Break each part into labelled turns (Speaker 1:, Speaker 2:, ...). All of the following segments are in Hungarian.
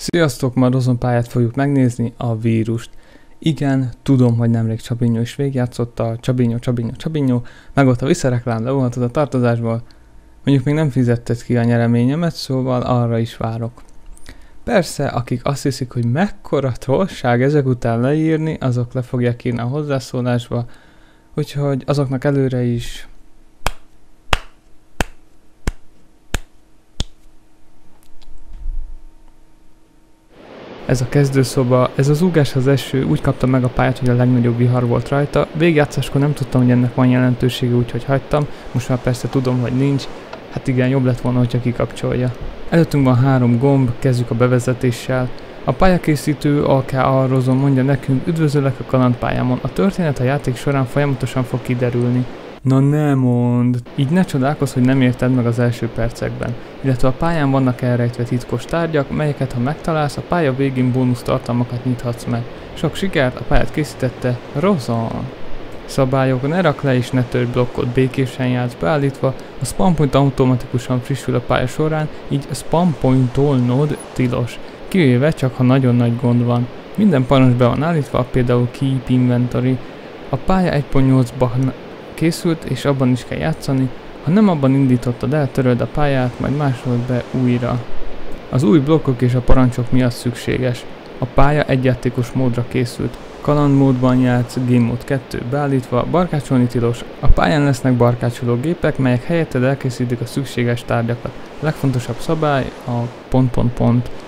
Speaker 1: Sziasztok, ma a Rozon pályát fogjuk megnézni, a vírust. Igen, tudom, hogy nemrég Csabinyó is végigjátszotta, Csabinyó, meg ott a visszareklám, leolhatod a tartozásból. Mondjuk még nem fizetted ki a nyereményemet, szóval arra is várok. Persze, akik azt hiszik, hogy mekkora trollság ezek után leírni, azok le fogják írni a hozzászólásba, úgyhogy azoknak előre is... Ez a kezdőszoba, ez az ugás az eső, úgy kapta meg a pályát, hogy a legnagyobb vihar volt rajta. Végjátszáskor nem tudtam, hogy ennek van jelentősége, úgyhogy hagytam. Most már persze tudom, hogy nincs. Hát igen, jobb lett volna, hogyha kikapcsolja. Előttünk van 3 gomb, kezdjük a bevezetéssel. A pályakészítő A.K.A. Rozon mondja nekünk: üdvözöllek a kalandpályámon. A történet a játék során folyamatosan fog kiderülni. Na ne mondd! Így ne csodálkozz, hogy nem érted meg az első percekben. Illetve a pályán vannak elrejtve titkos tárgyak, melyeket ha megtalálsz, a pálya végén bónusz tartalmakat nyithatsz meg. Sok sikert, a pályát készítette Rozon! Szabályok: ne rak le és ne törj blokkot, békésen játsz beállítva, a spam point automatikusan frissül a pálya során, így spam pointolnod tilos. Kivéve csak ha nagyon nagy gond van. Minden parancs be van állítva, például Keep Inventory. A pálya 1.8-ban készült, és abban is kell játszani. Ha nem abban indítottad el, töröld a pályát, majd másolod be újra. Az új blokkok és a parancsok miatt szükséges. A pálya egyjátékos módra készült. Kalandmódban játsz, Game Mode 2 beállítva, barkácsolni tilos. A pályán lesznek barkácsoló gépek, melyek helyetted elkészítik a szükséges tárgyakat. A legfontosabb szabály a ...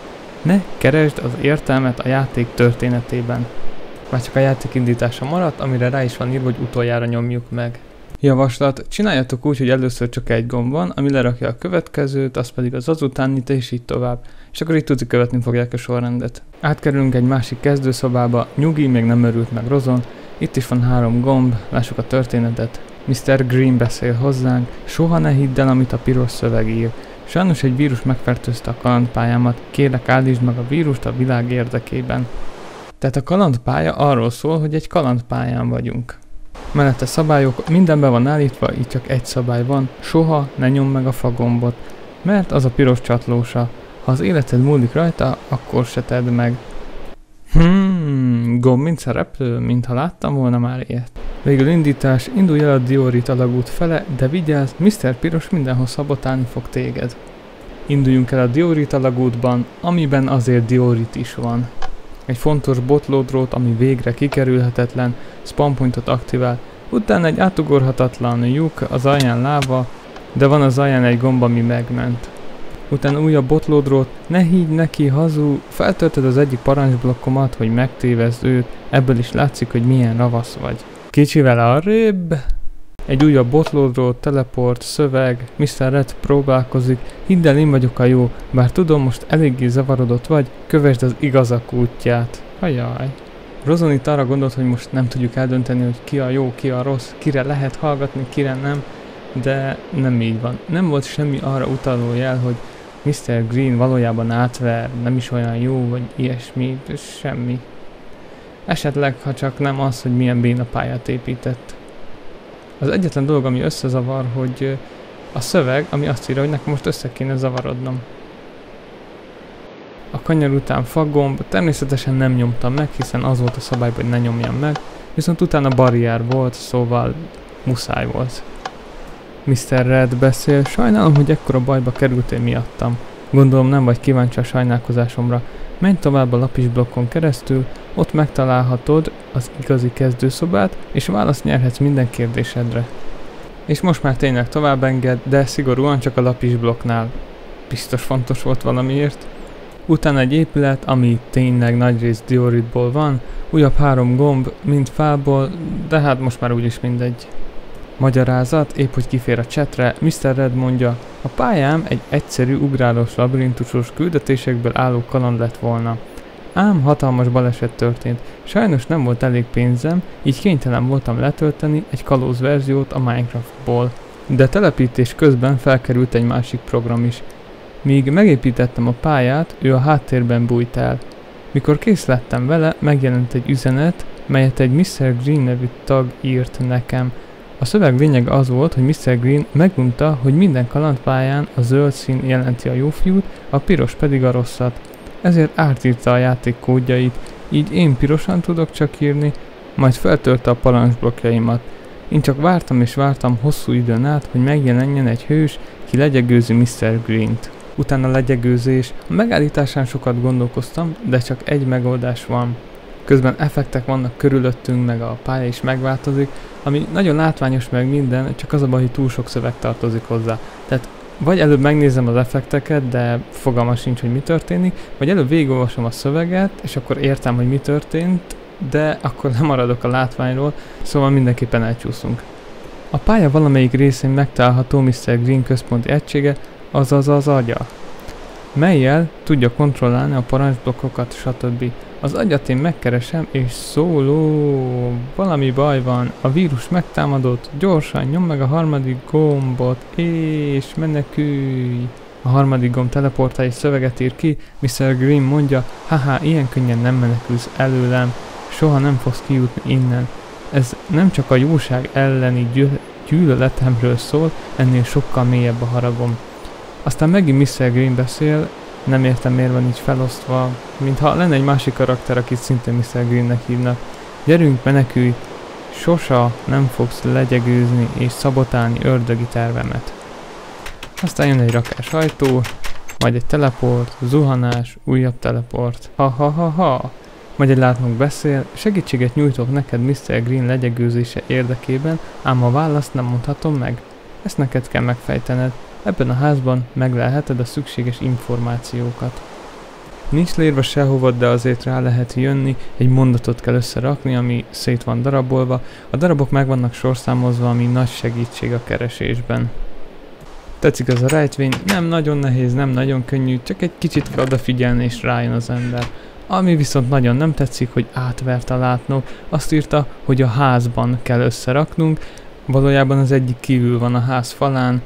Speaker 1: Ne keresd az értelmet a játék történetében. Már csak a játék indítása maradt, amire rá is van írva, hogy utoljára nyomjuk meg. Javaslat: csináljatok úgy, hogy először csak egy gomb van, ami lerakja a következőt, az pedig az azutánit, és így tovább. És akkor így tudni követni fogják a sorrendet. Átkerülünk egy másik kezdőszobába, nyugi, még nem örült meg Rozon. Itt is van 3 gomb, lássuk a történetet. Mr. Green beszél hozzánk: soha ne hidd el, amit a piros szöveg ír. Sajnos egy vírus megfertőzte a kalandpályámat, kérlek állítsd meg a vírust a világ érdekében. Tehát a kalandpálya arról szól, hogy egy kalandpályán vagyunk. Mellette szabályok: minden be van állítva, így csak egy szabály van, soha ne nyomd meg a fagombot, mert az a piros csatlósa. Ha az életed múlik rajta, akkor se tedd meg. Gomb mint szereplő, mintha láttam volna már ilyet. Végül indítás: indulj el a Diorit alagút fele, de vigyázz, Mr. Piros mindenhol szabotálni fog téged. Induljunk el a Diorit alagútban, amiben azért Diorit is van. Egy fontos botlódrót, ami végre kikerülhetetlen, spam pointot aktivál, utána egy átugorhatatlan lyuk, az alján láva, de van az alján egy gomb, ami megment. Utána újabb botlódrót, ne higgy neki, hazú, feltöltöd az egyik parancsblokkomat, hogy megtévezd őt, ebből is látszik, hogy milyen ravasz vagy. Kicsivel arrébb, egy újabb botlódrót, teleport, szöveg, Mr. Red próbálkozik, hidd el, én vagyok a jó, bár tudom, most eléggé zavarodott vagy, kövesd az igazak útját. Ajaj. Rozon itt arra gondolt, hogy most nem tudjuk eldönteni, hogy ki a jó, ki a rossz, kire lehet hallgatni, kire nem, de nem így van. Nem volt semmi arra utaló jel, hogy Mr. Green valójában átver, nem is olyan jó, vagy ilyesmi, semmi. Esetleg, ha csak nem az, hogy milyen béna pályát épített. Az egyetlen dolog, ami összezavar, hogy a szöveg, ami azt írja, hogy nekem most össze kéne zavarodnom. A kanyar után fagomb, természetesen nem nyomtam meg, hiszen az volt a szabály, hogy ne nyomjam meg, viszont utána barrier volt, szóval muszáj volt. Mr. Red beszél: sajnálom, hogy ekkora bajba kerültél miattam. Gondolom nem vagy kíváncsi a sajnálkozásomra. Menj tovább a lapisblokkon keresztül, ott megtalálhatod az igazi kezdőszobát, és választ nyerhetsz minden kérdésedre. És most már tényleg tovább enged, de szigorúan csak a lapisblokknál. Biztos fontos volt valamiért. Utána egy épület, ami tényleg nagyrészt dioritból van, újabb 3 gomb, mind fából, de hát most már úgyis mindegy. Magyarázat, épp hogy kifér a chatre, Mr. Red mondja: a pályám egy egyszerű ugrálós labirintusos küldetésekből álló kaland lett volna. Ám hatalmas baleset történt, sajnos nem volt elég pénzem, így kénytelen voltam letölteni egy kalóz verziót a Minecraftból. De telepítés közben felkerült egy másik program is. Míg megépítettem a pályát, ő a háttérben bújt el. Mikor kész lettem vele, megjelent egy üzenet, melyet egy Mr. Green nevű tag írt nekem. A szöveg lényege az volt, hogy Mr. Green megmondta, hogy minden kalandpályán a zöld szín jelenti a jó fiút, a piros pedig a rosszat. ezért átírta a játék kódjait, így én pirosan tudok csak írni, majd feltörte a parancsblokkjaimat. Én csak vártam és vártam hosszú időn át, hogy megjelenjen egy hős, ki legyegőzi Mr. Greent. Utána a legyegőzés, a megállításán sokat gondolkoztam, de csak egy megoldás van. Közben effektek vannak körülöttünk, meg a pálya is megváltozik, ami nagyon látványos meg minden, csak az a baj, hogy túl sok szöveg tartozik hozzá. Tehát vagy előbb megnézem az effekteket, de fogalmam sincs, hogy mi történik, vagy előbb végigolvasom a szöveget, és akkor értem, hogy mi történt, de akkor lemaradok a látványról, szóval mindenképpen elcsúszunk. A pálya valamelyik részén megtalálható Mr. Green központi egysége, azaz az agya, mellyel tudja kontrollálni a parancsblokkokat, stb. Az agyat én megkeresem, és szóló, valami baj van, a vírus megtámadott, gyorsan nyom meg a harmadik gombot, és menekülj! A harmadik gomb teleportál és szöveget ír ki, Mr. Green mondja, haha, ilyen könnyen nem menekülsz előlem, soha nem fogsz kijutni innen. Ez nem csak a jóság elleni gyűlöletemről szól, ennél sokkal mélyebb a haragom. Aztán megint Mr. Green beszél, nem értem miért van így felosztva, mintha lenne egy másik karakter, akit szintén Mr. Greennek hívnak. Gyerünk, menekülj, sosa nem fogsz legyegőzni és szabotálni ördögi tervemet. Aztán jön egy rakás ajtó, majd egy teleport, zuhanás, újabb teleport. Ha-ha-ha-ha! Majd egy látnok beszél, segítséget nyújtok neked Mr. Green legyegőzése érdekében, ám a választ nem mondhatom meg. Ezt neked kell megfejtened. Ebben a házban meglelheted a szükséges információkat. Nincs leírva sehova, de azért rá lehet jönni, egy mondatot kell összerakni, ami szét van darabolva. A darabok meg vannak sorszámozva, ami nagy segítség a keresésben. Tetszik ez a rejtvény, nem nagyon nehéz, nem nagyon könnyű, csak egy kicsit kell odafigyelni és rájön az ember. Ami viszont nagyon nem tetszik, hogy átvert a látnok, azt írta, hogy a házban kell összeraknunk, valójában az egyik kívül van a ház falán,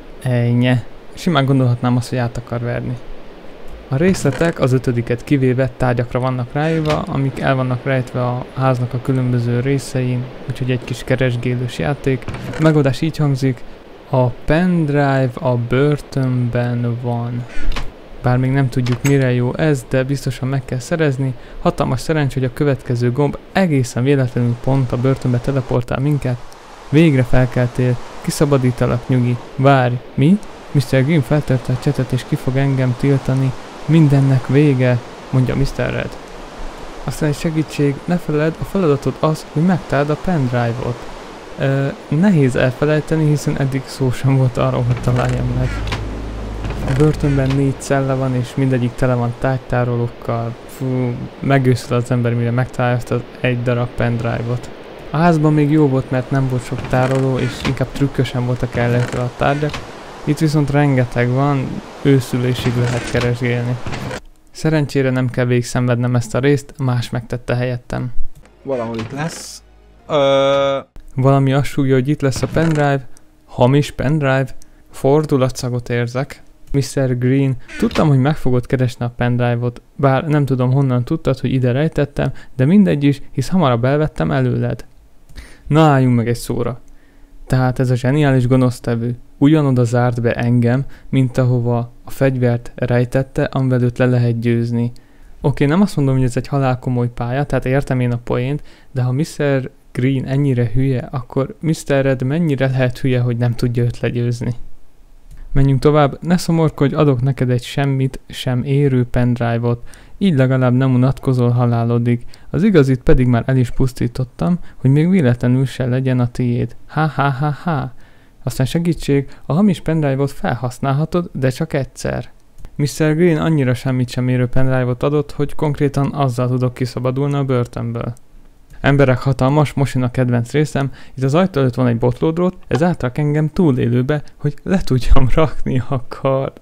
Speaker 1: ennyi. Simán gondolhatnám azt, hogy át akar verni. A részletek, az 5-et kivéve tárgyakra vannak ráírva, amik el vannak rejtve a háznak a különböző részein, úgyhogy egy kis keresgélős játék. A megoldás így hangzik, a pendrive a börtönben van. Bár még nem tudjuk mire jó ez, de biztosan meg kell szerezni. Hatalmas szerencsé, hogy a következő gomb egészen véletlenül pont a börtönbe teleportál minket. Végre felkeltél, kiszabadítalak, nyugi. Várj, mi? Mr. Green feltörte a csetet és ki fog engem tiltani. Mindennek vége, mondja Mr. Red. Aztán egy segítség, ne feledd, a feladatod az, hogy megtaláld a pendrive-ot. Nehéz elfelejteni, hiszen eddig szó sem volt arról, hogy találjam meg. A börtönben 4 cella van, és mindegyik tele van tárgytárolókkal. Fú, megőszül az ember, mire megtalálja ezt az egy darab pendrive-ot. A házban még jó volt, mert nem volt sok tároló, és inkább trükkösen voltak ellenfél a tárgyak. Itt viszont rengeteg van, őszülésig lehet keresgélni. Szerencsére nem kell végig szenvednem ezt a részt, más megtette helyettem.
Speaker 2: Valahol itt lesz.
Speaker 1: Valami azt súgja, hogy itt lesz a pendrive, hamis pendrive, fordulatszagot érzek. Mr. Green, tudtam, hogy meg fogod keresni a pendrive-ot, bár nem tudom honnan tudtad, hogy ide rejtettem, de mindegy is, hisz hamarabb elvettem előled. Na álljunk meg egy szóra. Tehát ez a zseniális gonosztevő ugyanoda zárt be engem, mint ahova a fegyvert rejtette, amivel őt le lehet győzni. Oké, nem azt mondom, hogy ez egy halálkomoly pálya, tehát értem én a poént, de ha Mr. Green ennyire hülye, akkor Mr. Red mennyire lehet hülye, hogy nem tudja őt legyőzni. Menjünk tovább, ne szomorkodj, adok neked egy semmit sem érő pendrive-ot, így legalább nem unatkozol halálodig, az igazit pedig már el is pusztítottam, hogy még véletlenül se legyen a tiéd. Ha. Aztán segítség, a hamis pendrive-ot felhasználhatod, de csak egyszer. Mr. Green annyira semmit sem érő pendrive-ot adott, hogy konkrétan azzal tudok kiszabadulni a börtönből. Emberek hatalmas, most jön a kedvenc részem, itt az ajtó előtt van egy botlódrót, ez átrak engem túlélőbe, hogy le tudjam rakni a kart.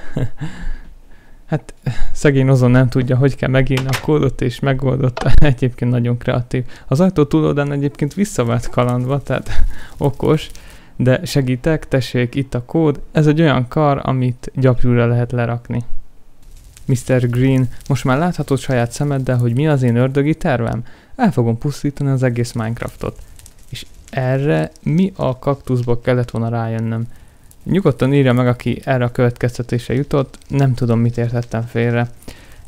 Speaker 1: Hát szegény Ozon nem tudja, hogy kell megírni a kódot, és megoldotta, egyébként nagyon kreatív. Az ajtó túloldán egyébként visszavált kalandva, tehát okos, de segítek, tessék, itt a kód, ez egy olyan kar, amit gyapjúra lehet lerakni. Mr. Green, most már láthatod saját szemeddel, hogy mi az én ördögi tervem? El fogom pusztítani az egész Minecraftot. És erre mi a kaktuszból kellett volna rájönnöm? Nyugodtan írja meg, aki erre a következtetésre jutott, nem tudom, mit értettem félre.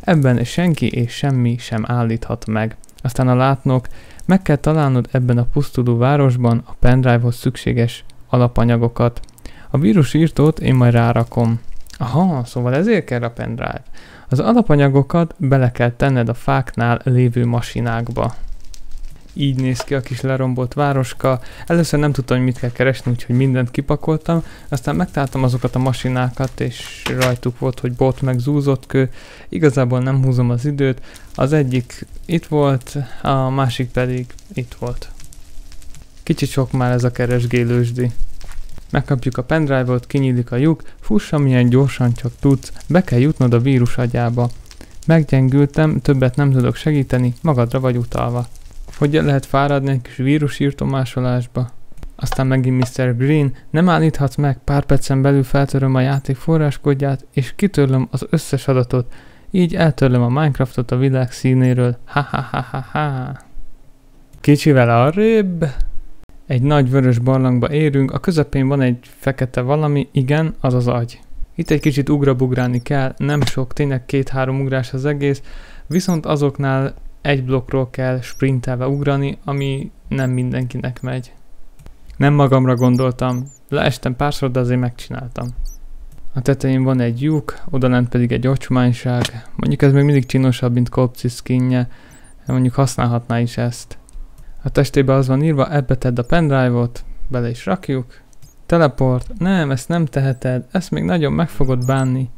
Speaker 1: Ebben senki és semmi sem állíthat meg. Aztán a látnok, meg kell találnod ebben a pusztuló városban a pendrive-hoz szükséges alapanyagokat. A vírusírtót én majd rárakom. Aha, szóval ezért kell a pendrive. Az alapanyagokat bele kell tenned a fáknál lévő masinákba. Így néz ki a kis lerombolt városka. Először nem tudtam, hogy mit kell keresni, úgyhogy mindent kipakoltam. Aztán megtaláltam azokat a masinákat, és rajtuk volt, hogy bot meg zúzott kő. Igazából nem húzom az időt. Az egyik itt volt, a másik pedig itt volt. Kicsit sok már ez a keresgélősdi. Megkapjuk a pendrive-ot, kinyílik a lyuk, fuss amilyen gyorsan csak tudsz, be kell jutnod a vírus agyába. Meggyengültem, többet nem tudok segíteni, magadra vagy utalva. Hogyan lehet fáradni egy kis vírusírtó másolásba? Aztán megint Mr. Green, nem állíthatsz meg, pár percen belül feltöröm a játék forráskódját, és kitörlöm az összes adatot, így eltörlöm a Minecraftot a világ színéről, ha. Kicsivel arrébb. Egy nagy vörös barlangba érünk, a közepén van egy fekete valami, igen, az az agy. Itt egy kicsit ugrabugrálni kell, nem sok, tényleg 2-3 ugrás az egész, viszont azoknál egy blokkról kell sprintelve ugrani, ami nem mindenkinek megy. Nem magamra gondoltam, leestem párszor, de azért megcsináltam. A tetején van egy lyuk, odalent pedig egy ocsmányság, mondjuk ez még mindig csinosabb, mint Kopci skinje, mondjuk használhatná is ezt. A testébe az van írva, ebbe tedd a pendrive-ot, bele is rakjuk. Teleport, nem, ezt nem teheted, ezt még nagyon meg fogod bánni.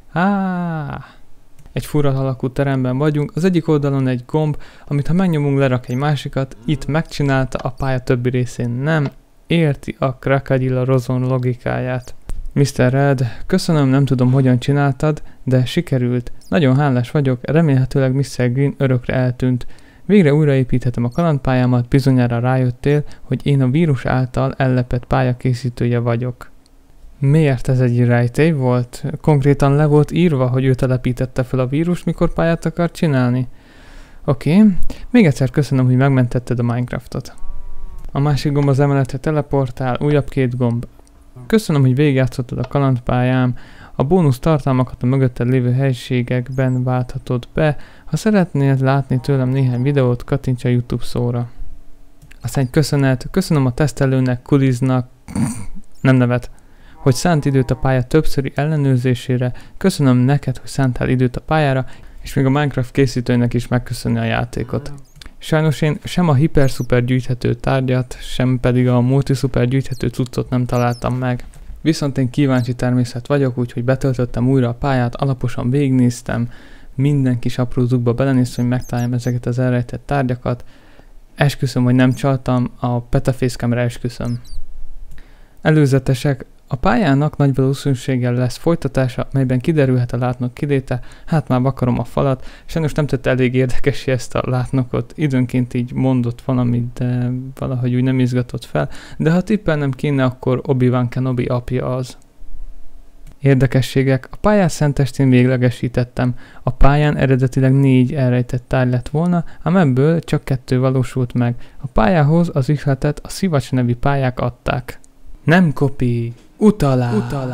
Speaker 1: Egy fura alakú teremben vagyunk, az egyik oldalon egy gomb, amit ha megnyomunk lerak egy másikat, itt megcsinálta, a pálya többi részén nem, érti a Crocodile Rozon logikáját. Mr. Red, köszönöm, nem tudom hogyan csináltad, de sikerült. Nagyon hálás vagyok, remélhetőleg Mr. Green örökre eltűnt. Végre újraépíthetem a kalandpályámat, bizonyára rájöttél, hogy én a vírus által ellepett pályakészítője vagyok. Miért ez egy rejtély volt? Konkrétan le volt írva, hogy ő telepítette fel a vírust, mikor pályát akar csinálni? Oké. Még egyszer köszönöm, hogy megmentetted a Minecraftot. A másik gomb az emeletre teleportál, újabb 2 gomb. Köszönöm, hogy végigjátszottad a kalandpályám. A bónusz tartalmakat a mögötted lévő helyiségekben válthatod be. Ha szeretnél látni tőlem néhány videót, kattints a YouTube szóra. Aztán egy köszönet, köszönöm a tesztelőnek, Kuliznak, nem nevet, hogy szánt időt a pálya többszöri ellenőrzésére, köszönöm neked, hogy szántál időt a pályára, és még a Minecraft készítőnek is megköszönni a játékot. Sajnos én sem a hiper-szuper gyűjthető tárgyat, sem pedig a multi-szuper gyűjthető cuccot nem találtam meg. Viszont én kíváncsi természet vagyok, úgyhogy betöltöttem újra a pályát, alaposan végignéztem, minden kis apró zugba belenéztem, hogy megtaláljam ezeket az elrejtett tárgyakat. Esküszöm, hogy nem csaltam, a petafacecamre esküszöm. Előzetesek, a pályának nagy valószínűséggel lesz folytatása, melyben kiderülhet a látnok kiléte, hát már vakarom a falat, sajnos nem tette elég érdekessé ezt a látnokot, időnként így mondott valamit, de valahogy úgy nem izgatott fel, de ha tippelnem kéne, akkor Obi-Wan Kenobi apja az. Érdekességek, a pályás szentestén véglegesítettem, a pályán eredetileg 4 elrejtett tárgy lett volna, ám ebből csak 2 valósult meg, a pályához az ihletet a Szivacs nevű pályák adták. Nem kopi! Utalás!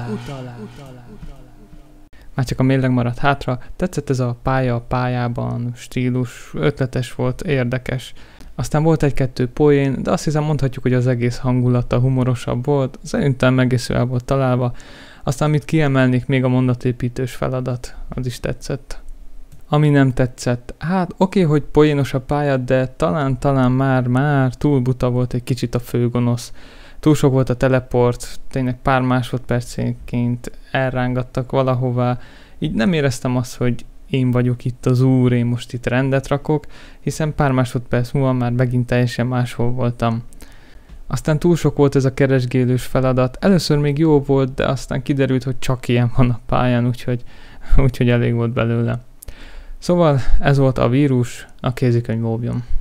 Speaker 1: Már csak a mérleg maradt hátra, tetszett ez a pálya a pályában, stílus, ötletes volt, érdekes. Aztán volt 1-2 poén, de azt hiszem mondhatjuk, hogy az egész hangulata humorosabb volt, szerintem egész el volt találva. Aztán mit kiemelnék, még a mondatépítős feladat, az is tetszett. Ami nem tetszett, hát oké, hogy poénos a pálya, de talán már túl buta volt egy kicsit a főgonosz. Túl sok volt a teleport, tényleg pár másodpercenként elrángattak valahová, így nem éreztem azt, hogy én vagyok itt az úr, én most itt rendet rakok, hiszen pár másodperc múlva már megint teljesen máshol voltam. Aztán túl sok volt ez a keresgélős feladat, először még jó volt, de aztán kiderült, hogy csak ilyen van a pályán, úgyhogy elég volt belőle. Szóval ez volt a vírus, a kézikönyv óvjon.